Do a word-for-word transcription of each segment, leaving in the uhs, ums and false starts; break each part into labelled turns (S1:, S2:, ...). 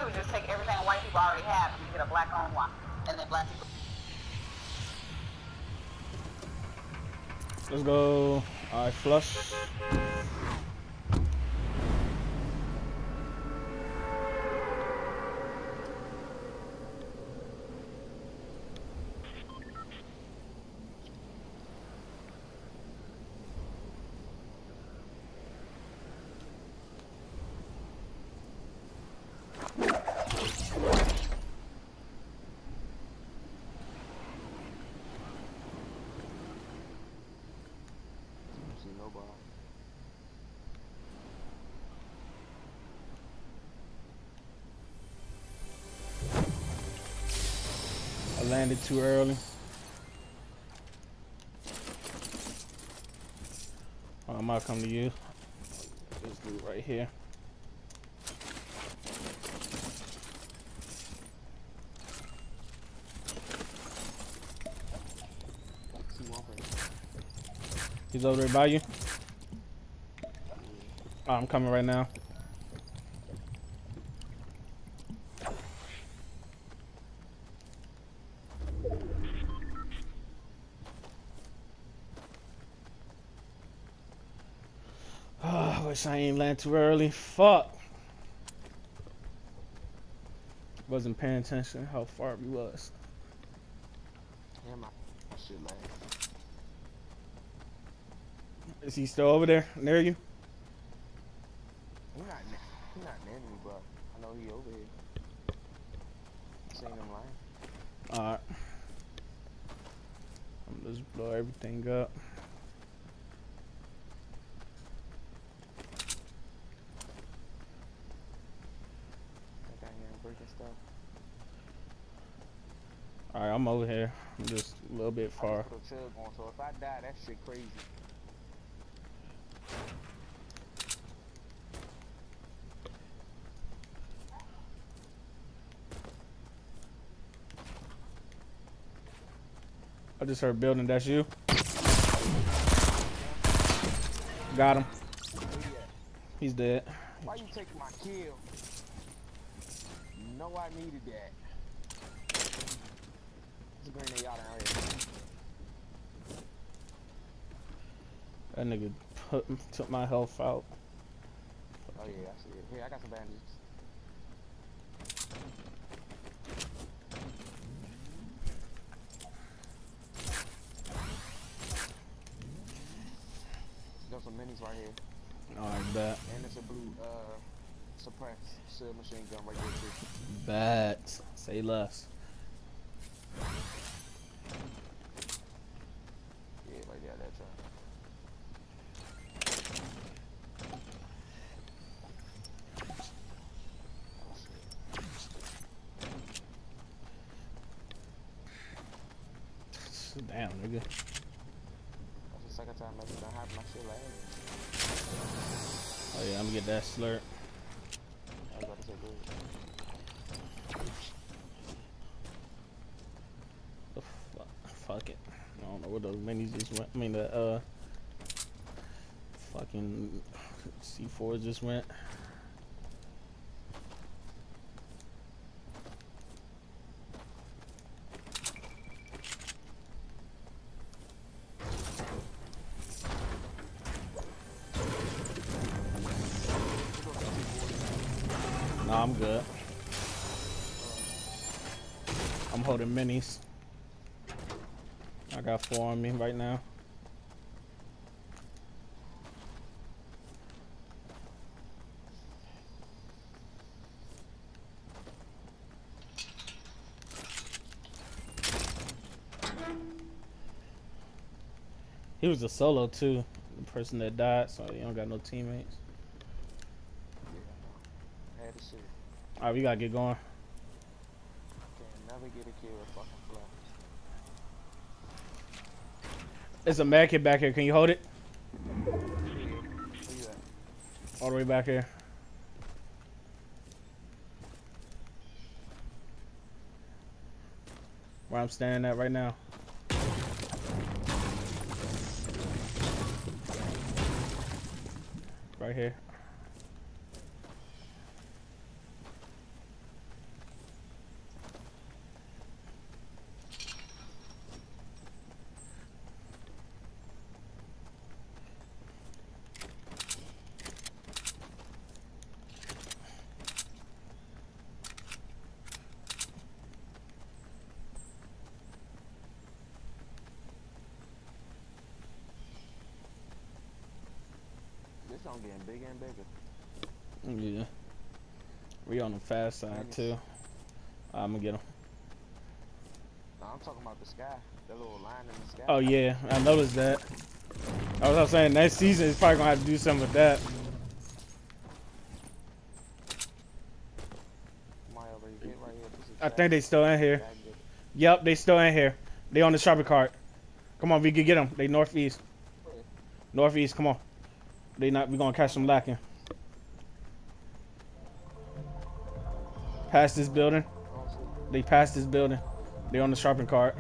S1: do is just take everything white people already have and get a black-owned one, and then black people.
S2: Let's go. All right, flush. I landed too early. Oh, I might come to you. This dude right here. He's over there by you. Oh, I'm coming right now. Oh, I wish I ain't land too early. Fuck. Wasn't paying attention how far we was.
S3: Yeah, my shit like.
S2: Is he still over there near you?
S3: He not, he not near me, but I know he over here. Seen him lying.
S2: Alright. I'm just blow everything up. Alright, I'm over here. I'm just a little bit far.
S3: I put a chug on, so if I die, that shit crazy.
S2: I just heard building. That's you. Got him. He's dead.
S3: Why you taking my kill? You know I needed that. Let's bring that y'all down here.
S2: That nigga put, took my health out.
S3: Oh yeah, I see it. Here, I got some bandages. There's some minis right here.
S2: Oh, I bet.
S3: And there's a blue uh suppress submachine gun right there too.
S2: Bet. Say less.
S3: Yeah, right there, that truck.
S2: Damn, nigga.
S3: That's the second time I've done having my shit like that.
S2: Oh yeah, I'm gonna get that slurp.
S3: I was about to say good.
S2: Oh, fuck, fuck it. I don't know where those minis just went. I mean, the uh, fucking C four just went. Nah, I'm good. I'm holding minis. I got four on me right now. He was a solo too, the person that died, so he don't got no teammates.
S3: Yeah, I had to shit.
S2: Alright, we gotta get going.
S3: Can't never get a kill with fucking fly.
S2: There's a med kit back here. Can you hold it?
S3: Where you at?
S2: All the way back here. Where I'm standing at right now. Right here.
S3: chunk getting bigger and bigger.
S2: Yeah. We on the fast side too. I'm gonna get him.
S3: No, I'm talking about the sky. That little line in the sky.
S2: Oh yeah, I noticed that. I was saying next season is probably gonna have to do something with that. I think they still in here. Yep, they still in here. They on the shopping cart. Come on, we can get them. They northeast. Northeast, come on. They not. We gonna catch them lacking. Past this building. They passed this building. They on the shopping cart.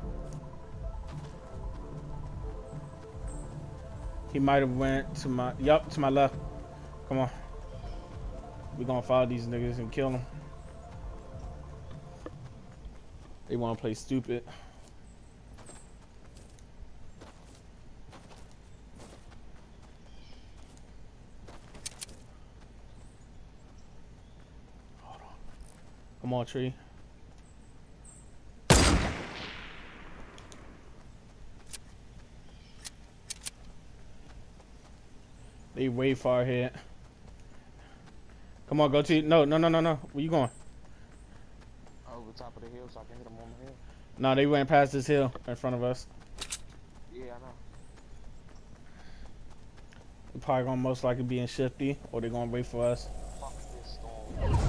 S2: He might have went to my. Yup, to my left. Come on. We gonna follow these niggas and kill them. They want to play stupid. Hold on. Come on, tree. They way far ahead. Come on, go to no, no, no, no, no. Where you going?
S3: Over top of the hill, so I can hit them on the hill.
S2: No, they went past this hill in front of us.
S3: Yeah, I know.
S2: They're probably gonna most likely be in Shifty, or they're gonna wait for us.
S3: Fuck this storm.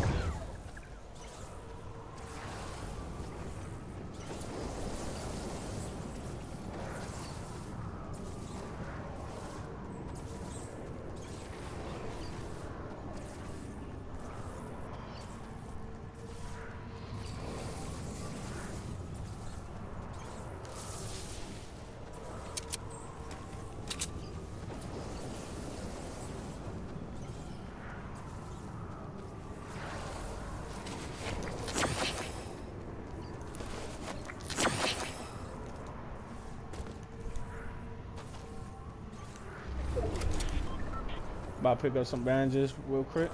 S2: About to pick up some bandages real quick.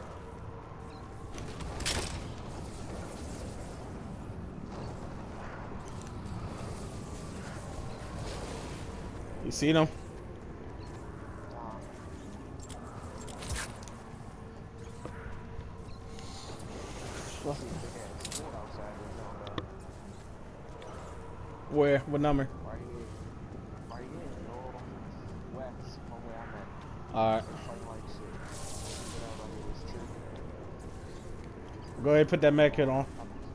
S2: You see them? Where? What number?
S3: Right here. Right here. Northwest from where I'm at.
S2: Alright.
S3: Fighting like shit. Get out of here, this tree.
S2: Go ahead and put that med kit on.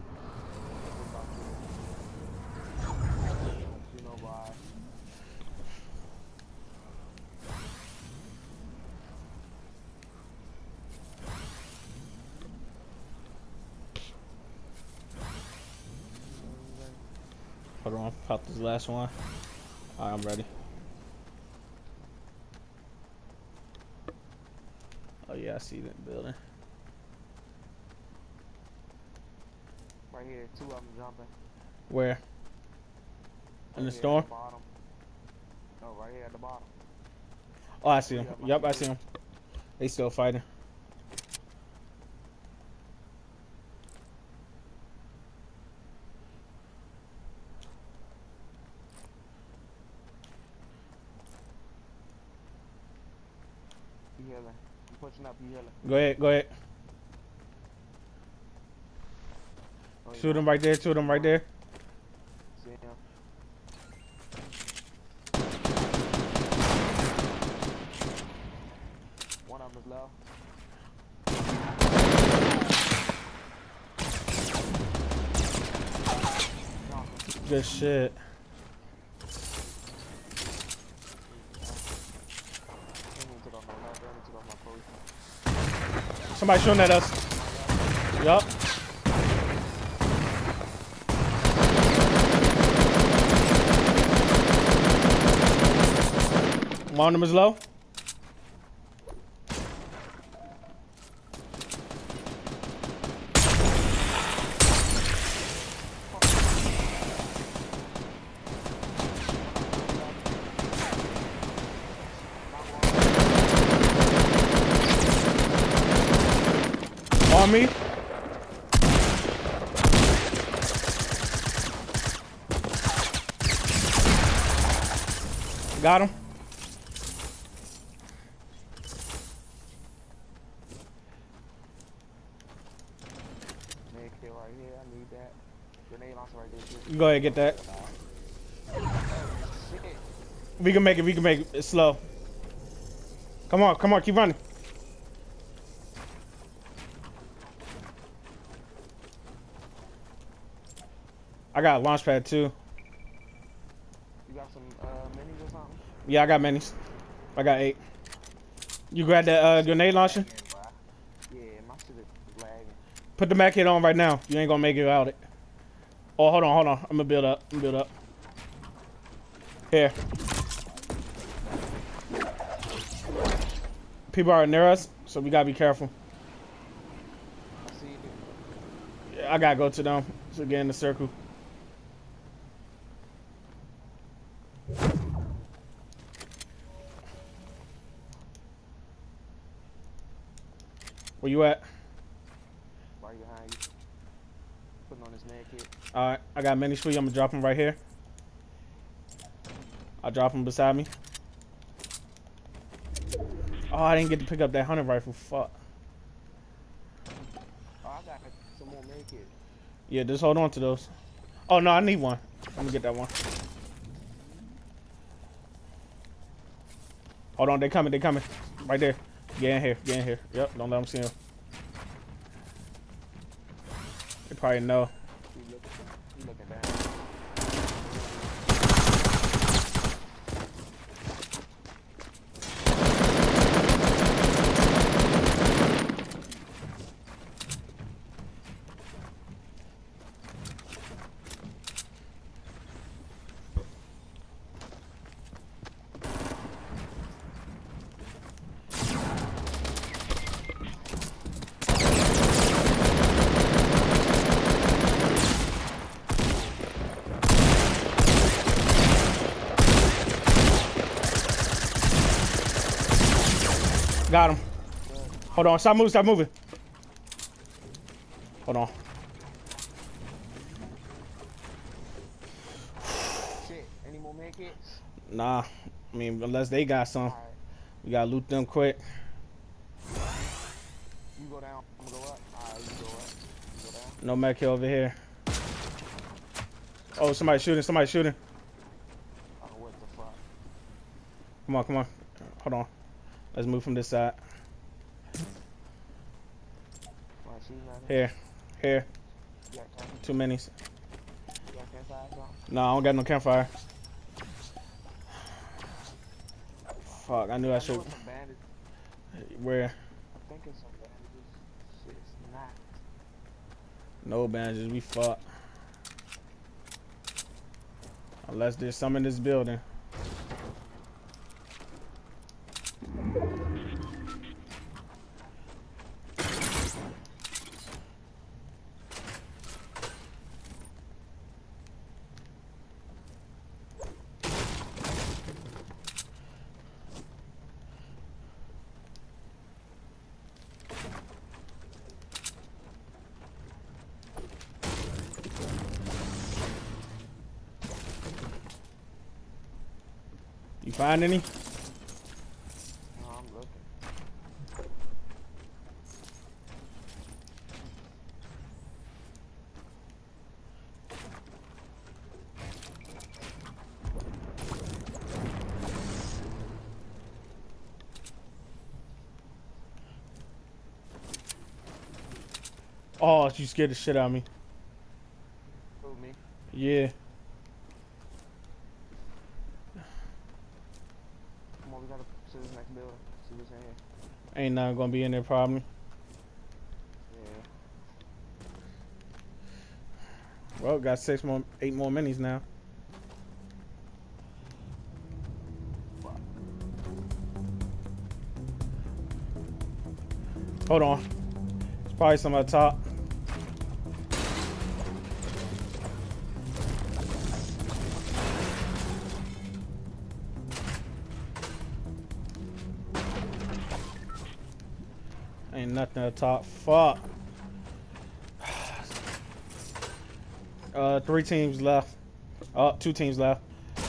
S3: You know why?
S2: Hold on, pop this last one. Alright, I'm ready. Oh yeah, I see that building.
S3: Right here, two of them jumping.
S2: Where? In the
S3: Right here
S2: storm?
S3: at the bottom. No, right here at the bottom.
S2: Oh, I see them. Yep, I see them. They still fighting.
S3: You healing. You pushing up, you healing.
S2: Go ahead, go ahead.
S3: Oh,
S2: Shoot them right there, shoot them right there.
S3: See him. One of them is low.
S2: Good shit. Somebody shooting at us. Yup. One of them is low. On me. Got him. You go ahead and get that. We can make it. We can make it. It's slow. Come on. Come on. Keep running. I got a launch pad too.
S3: You got some uh, minis or something?
S2: Yeah, I got minis. I got eight. You grab that uh, grenade launcher?
S3: Yeah, my shit is lagging.
S2: Put the Mac hit on right now. You ain't gonna make it without it. Oh, hold on, hold on. I'm gonna build up. I'm gonna build up. Here. People are near us, so we gotta be careful.
S3: I see you.
S2: Yeah, I gotta go to them to get in the circle. Where you at?
S3: Right behind you. Putting on this med kit.
S2: Alright, I got minis for you. I'm gonna drop them right here. I'll drop them beside me. Oh, I didn't get to pick up that hunting rifle. Fuck.
S3: Oh, I got some more med kit.
S2: Yeah, just hold on to those. Oh, no, I need one. I'm gonna get that one. Hold on, they coming, they coming. Right there. Get in here, get in here. Yep, don't let them see him. They probably know.
S3: You looking, you looking down.
S2: Got him. Hold on, stop moving, stop moving. Hold on.
S3: Shit, any more med kits?
S2: Nah, I mean, unless they got some.
S3: Alright,
S2: We gotta loot them quick.
S3: you go down, I'm gonna go up. Alright, you go up. You go down.
S2: No mech kill over here. Oh, somebody shooting, somebody shooting.
S3: Oh, what the fuck?
S2: Come on, come on. Hold on. Let's move from this side.
S3: Wanna shoot nothing?
S2: Here, here.
S3: You got camp-
S2: Two minis.
S3: you got campfire or something?
S2: No, I don't got no campfire. Fuck, I knew I
S3: I
S2: should.
S3: know it's some bandage.
S2: Where?
S3: I think it's some bandages. Shit, it's not.
S2: No bandages, we fucked. Unless there's some in this building. You find any?
S3: No, I'm looking.
S2: Oh, you scared the shit out of me.
S3: Who, me?
S2: Yeah.
S3: Come on, we gotta see this next building. See what's in here.
S2: Ain't nothing gonna be in there probably.
S3: Yeah.
S2: Well, got six more, eight more minis now.
S3: Fuck.
S2: Hold on. It's probably some at the top. Ain't nothing at the top. Fuck. Uh, three teams left. Oh, two teams left.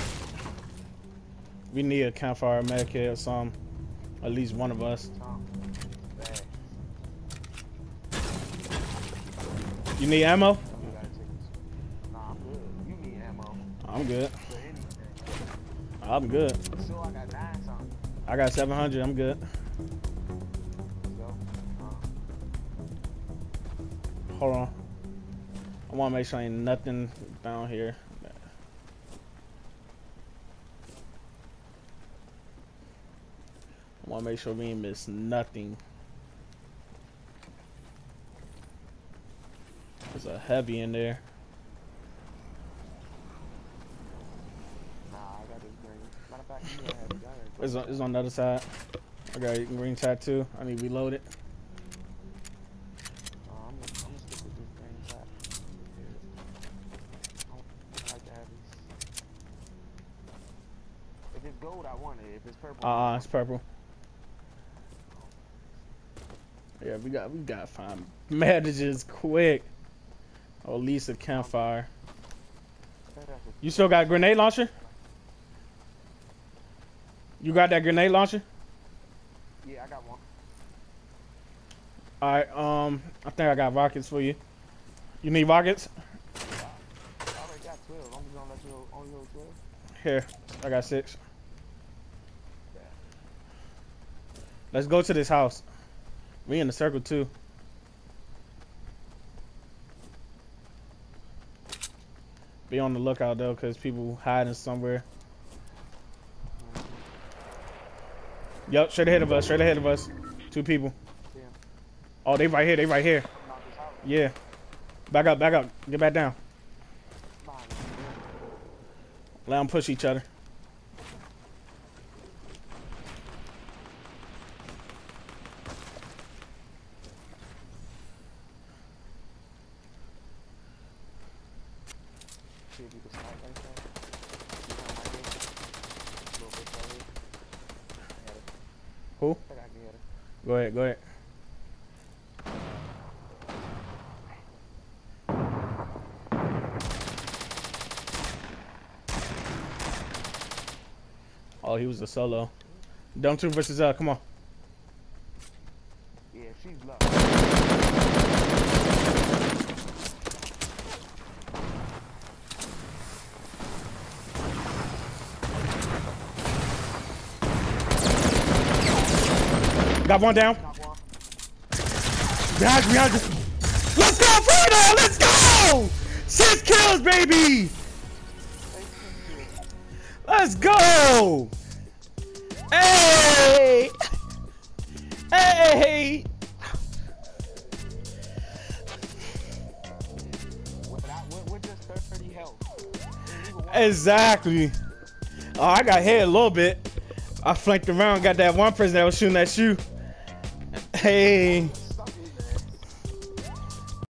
S2: We need a campfire, medkit, or something. At least one of us.
S3: Tom. Bad.
S2: You need ammo?
S3: We gotta take this. Nah, I'm good. You,
S2: I'm good.
S3: For anything.
S2: I'm good.
S3: So I got nine something.
S2: I got seven hundred. I'm good.
S3: Let's go. Uh,
S2: Hold on. I want to make sure ain't nothing down here. I want to make sure we ain't miss nothing. There's a heavy in there.
S3: nah, I got this green. Matter of fact, you had it done.
S2: It's on, it's on the other side. I got a green tattoo. I need to reload it.
S3: Uh, I'm gonna, I'm gonna stick with this green tap. I like to have these. If it's gold, I want it. If it's purple,
S2: Uh, uh it's purple. Yeah, we got we got to find bandages quick. Or at least a campfire. You still got a grenade launcher? You got that grenade launcher?
S3: yeah, I got one.
S2: Alright, um, I think I got rockets for you. You need rockets?
S3: I already got twelve. I'm just gonna let you only hold twelve.
S2: Here, I got six. Let's go to this house. We in the circle too. Be on the lookout though, cause people hiding somewhere. Yup, straight ahead of us, straight ahead of us. Two people.
S3: Yeah.
S2: Oh, they right here, they right here.
S3: Knock this out.
S2: Yeah. Back up, back up. Get back down.
S3: Behind you.
S2: Let them push each other.
S3: See if you can snipe right there. You know, my game. Little bit right here. I got it.
S2: Who?
S3: I think I can get it.
S2: Go ahead, go ahead. Oh, he was a solo. Dumb two versus uh, come on.
S3: Yeah, she's low.
S2: Got one down.
S3: Knock one.
S2: Behind you, behind you. Let's go, Fredo! Let's go! Six kills, baby! Let's go! Hey! Hey!
S3: Without, with, with just thirty health.
S2: Exactly. Oh, I got hit a little bit. I flanked around, got that one person that was shooting that shoe. Hey.